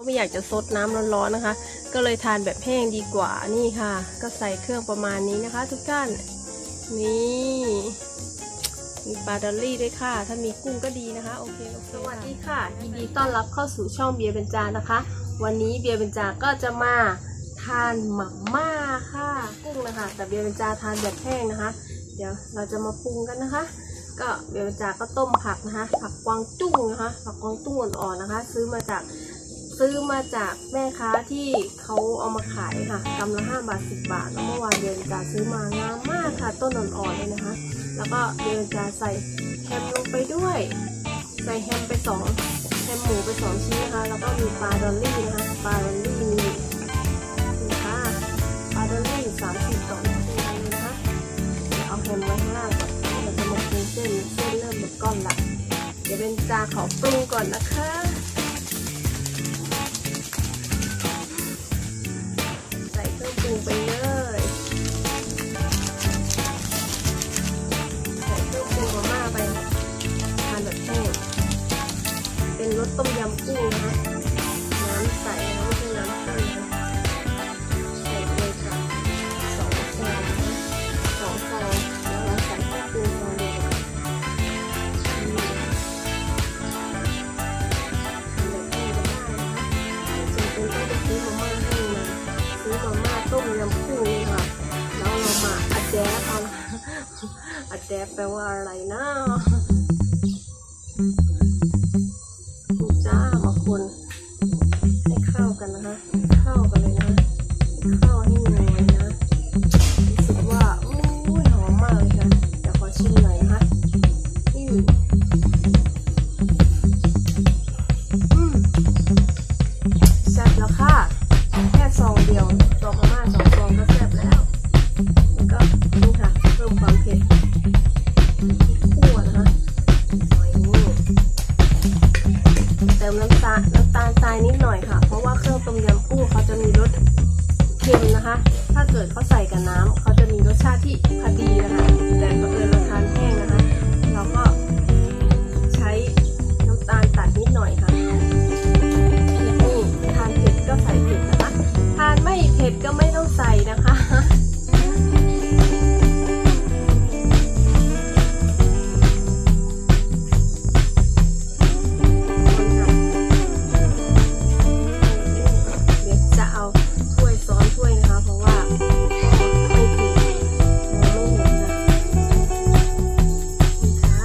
ไม่อยากจะซดน้ำร้อนๆนะคะก็เลยทานแบบแห้งดีกว่านี่ค่ะก็ใส่เครื่องประมาณนี้นะคะทุกท่านนี่มีปลาดอลลี่ด้วยค่ะถ้ามีกุ้งก็ดีนะคะโอเคสวัสดีค่ะยินดีต้อนรับเข้าสู่ช่องเบียร์เบญจานะคะวันนี้เบียร์เบญจาก็จะมาทานหม่าม่าค่ะกุ้งนะคะแต่เบียร์เบญจาทานแบบแห้งนะคะเดี๋ยวเราจะมาปรุงกันนะคะก็เบียร์เบญจาก็ต้มผักนะคะผักกวางตุ้งนะคะผักกวางตุ้งอ่อนๆนะคะซื้อมาจากแม่ค้าที่เขาเอามาขายค่ะกำละ5 บาท 10 บาทแล้วเมื่อวานเบียร์เบญจาซื้อมางามมากค่ะต้นอ่อนๆเลยนะคะแล้วก็เบียร์เบญจาใส่แฮมลงไปด้วยใส่แฮมไป2แฮมหมูไป2ชิ้นนะคะแล้วก็มีปลาดอลลี่นะคะปลาดอลลี่มีค่ะปลาดอลลี่30 ตัวเลยนะคะเอาแฮมไว้ข้างล่างก่อนเราจะมาปรุงเส้นเริ่มเป็นก้อนละเดี๋ยวเบญจาขอปรุงก่อนนะคะใส่เครื่องปรุงไปเลยใส่เครื่องปรุงมาม่าไปทานแบบแห้งเป็นรสต้มยำกุ้งนะคะน้ำใส่นะไม่ใช่น้ำข้นนะใส่เลยค่ะ2 ฟองนะ2 ฟองแล้วเราใส่เครื่องปรุงฟองเดียวกันต้มยำกุ้งนี่ค่ะแล้วเรามาอัดแดปเอาอัดแดปแปลว่าอะไรนะจ้ามาคนให้เข้ากันนะคะเข้ากันเลยนะเข้าให้นัวนะรู้สึกว่าอุ้ยหอมมากเลยค่ะเดี๋ยวขอชิมหน่อยนะคะแซ่บแล้วค่ะแค่ซองเดียวซองมาม่า2 ซองก็แซ่บแล้วแล้วก็นี่ค่ะเพิ่มความเผ็ดคั่วนะคะหน่อยนี่เติมน้ำตาลทรายนิดหน่อยค่ะเพราะว่าเครื่องต้มยำกุ้งเขาจะมีรสเค็มนะคะถ้าเกิดเขาใส่กับน้ำเขาจะมีรสชาติที่พอดีนะคะแต่บังเอิญเราทานแห้งนะคะเราก็ใช้น้ำตาลตัดนิดหน่อยค่ะทานเผ็ดก็ใส่เผ็ดนะคะทานไม่เผ็ดก็ไม่ต้องใส่นะคะเดี๋ยวจะเอาถ้วยซ้อนถ้วยนะคะเพราะว่าไม่ถูกมองไม่เห็นนะนี่ค่ะ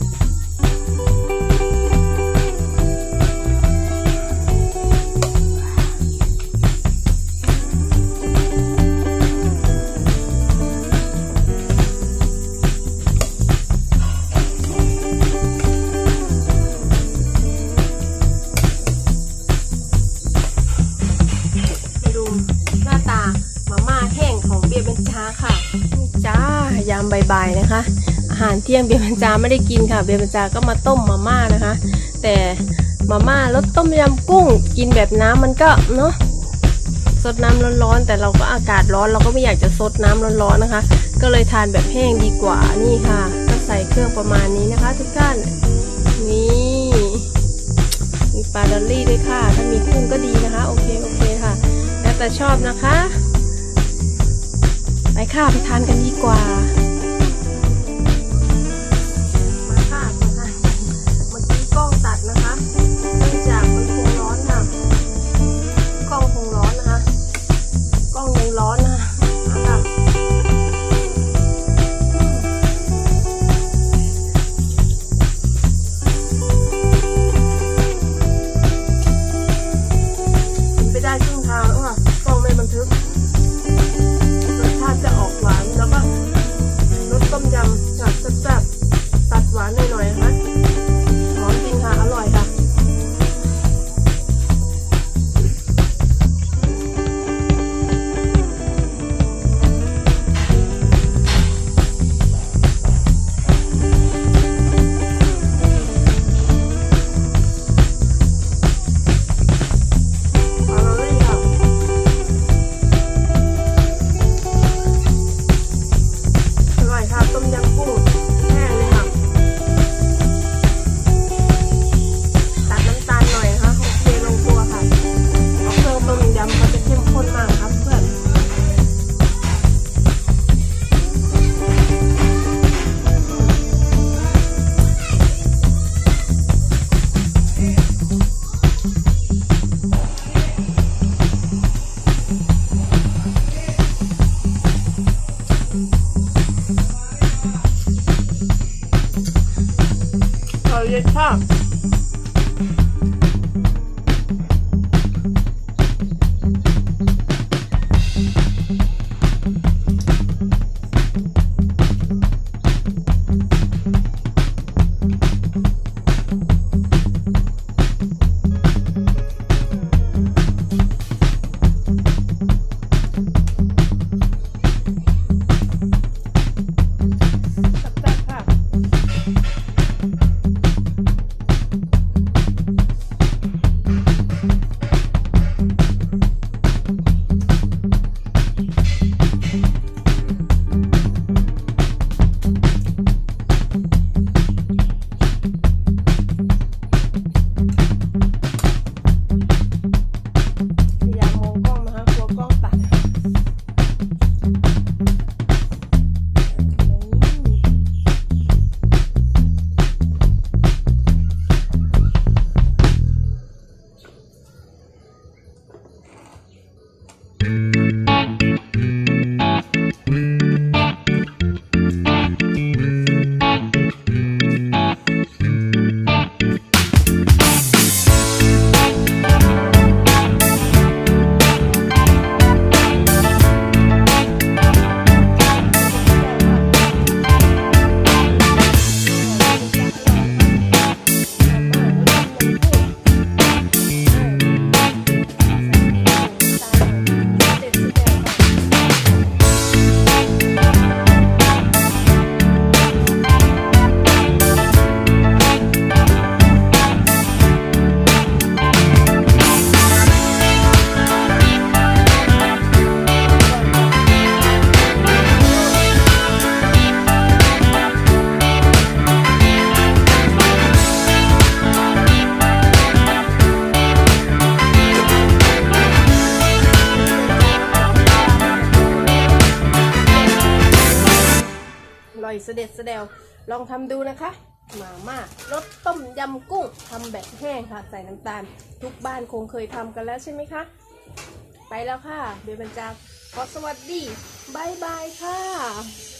หน้าตามาม่าแห้งของเบียร์เบญจาค่ะนี่จ้ายามบ่ายๆนะคะอาหารเที่ยงเบียร์เบญจาไม่ได้กินค่ะเบียร์เบญจาก็มาต้มมาม่านะคะแต่มาม่ารสต้มยำกุ้งกินแบบน้ำมันก็เนาะซดน้ำร้อนๆแต่เราก็อากาศร้อนเราก็ไม่อยากจะซดน้ำร้อนๆนะคะก็เลยทานแบบแห้งดีกว่านี่ค่ะก็ใส่เครื่องประมาณนี้นะคะทุกท่านนี่มีปลาดอลลี่ด้วยค่ะถ้ามีกุ้งก็ดีนะคะโอเคค่ะแล้วแต่ชอบนะคะไปค่ะไปทานกันดีกว่ามาค่ะเมื่อกี้กล้องตัดนะคะเนื่องจากมันคงร้อนค่ะกล้องคงร้อนนะคะกล้องยังร้อนนะคะมาค่ะไปได้ครึ่งทางแล้วค่ะกล้องไม่บันทึกรสชาติจะออกหวานแล้วก็ค่ะเสด็จเสดวลองทำดูนะคะมาม่ารสต้มยำกุ้งทำแบบแห้งค่ะใส่น้ำตาลทุกบ้านคงเคยทำกันแล้วใช่ไหมคะไปแล้วค่ะเบลบรรจาขอสวัสดีบายบายค่ะ